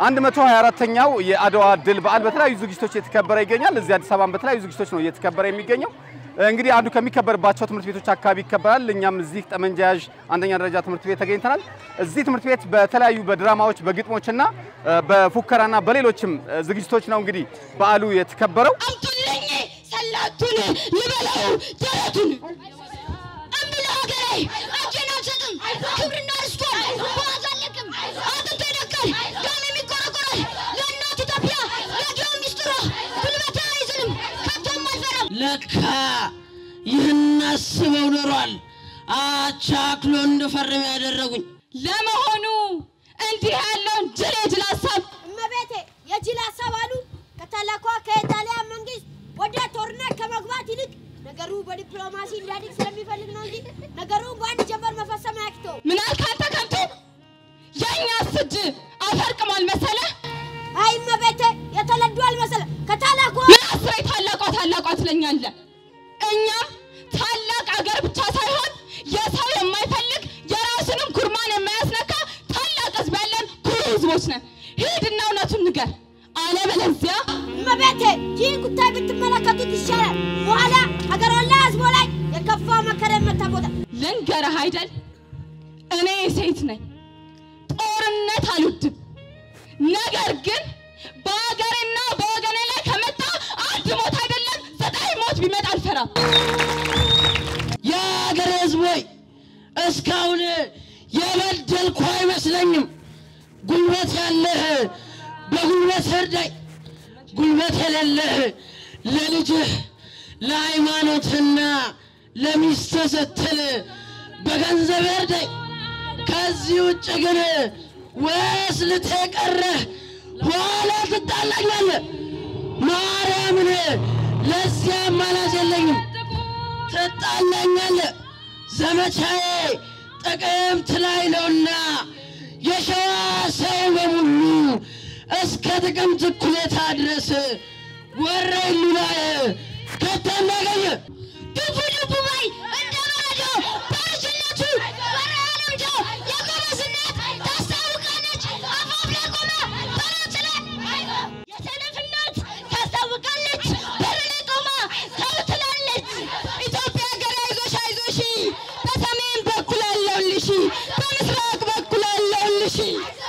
124ኛው የአድዋ ድል በዓል በተለያዩ ዝግጅቶች እየተከበረ ይገኛል። እዚህ አዲስ አበባ በተለያዩ ዝግጅቶች ነው እየተከበረ የሚገኘው። እንግዲህ አንዱ ከሚከበርባቸው ትምህርት ቤቶች አካባቢ ይከበራል። እኛም እዚህ ጠመንጃ ያዥ አንደኛ ደረጃ ትምህርት ቤት ተገኝተናል። እዚህ ትምህርት ቤት በተለያዩ በድራማዎች በግጥሞችና በፉከራና በሌሎችም ዝግጅቶች ነው እንግዲህ በዓሉ የተከበረው። አንተለኝ ሰላቱን ልበለው ደረቱን አምላክ ገሬ አጀናቸም ክብርና ርስቷል ባዛለቅም አጥንቴ ደቀል ደም የሚቆረቆራል ለእናቱ ኢትዮጵያ ለጆም ሚስጥሯ ጉልበታ አይዝልም ከቶም አልፈራም ለካ ይህን አስበው ኖሯል አቻክሎ እንደፈረም ያደረጉኝ ለመሆኑ እንዲህ ያለውን ጅል ሐሳብ እመቤቴ የጅል ሐሳብ አሉ ከተላኳ ከኢጣሊያ መንግስት ወደ ጦርነት ከመግባት ይልቅ ነገሩ በዲፕሎማሲ እንዲያድግ ስለሚፈልግ ነው እንጂ ነገሩ በአንድ ጀንበር መፈጸም አያቅተው ምን አልካንተ ከንቱ የኛ ስጅ አፈርቅማል መሰለ አይ እመቤቴ የተለዷል መሰለ ከተላኳ ምን አስሬ ታላቋ ትለኛለ እኛም ታላቅ አገር ብቻ ሳይሆን የሰው የማይፈልግ የራስንም ኩርማን የማያስነካ ታላቅ ህዝብ ያለን ኩሩ ህዝቦች ነን ሂድና እውነቱን ንገር አለበለዚያ እመቤቴ ይህን ጉዳይ ብትመለከቱት ይሻላል በኋላ ሀገሯላ ህዝቦ ላይ የከፋ መከራ መታቦታ ልንገርህ አይደል እኔ ሴት ነኝ ጦርነት አልወድም ነገር ግን በአገሬና በወገኔ ላይ ከመጣ አንድ ሞት አይደለም 9 ሞት ቢመጣ አልፈራም የአገሬ ህዝቦይ እስካሁን የበደልኩ አይመስለኝም ጉልበት ያለህ በጉልበት እርዳይ ጉልበት የሌለህ ለልጅህ ለሃይማኖትና ለሚስት ስትል በገንዘብ እርዳይ ከዚህ ውጭ ግን ወይስ ልትቀረህ ኋላ ትጣላኛለህ ማርያምን ለዚያ ማላዝ የለኝም ትጣላኛለህ ዘመቻዬ ጥቅምት ላይ ነውና የሸዋ ሰው በሙሉ እስከ ጥቅምት እኩሌታ ድረስ ወረኢሉ ላይ ከተናገኘ ድቡ ባይ እንደማዶ ባሽነቱ ወራለምጆ የጎበዝነት ታስታውቃለች አፋፍ ላይ ቆማ ባለችለ የሰነፍነት ታስታውቃለች በር ላይ ቆማ ታውትላለች ኢትዮጵያ ሀገር አይዞሽ በሰሜን በኩል አለውልሽ በምስራቅ በኩል አለውልሽ